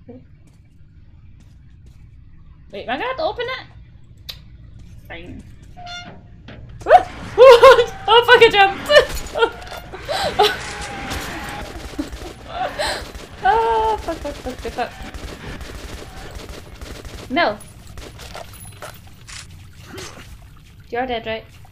Wait, am I gonna have to open it? Fine. Oh fuck, I jumped! Oh fuck, fuck, fuck, fuck, fuck. No! You're dead, right?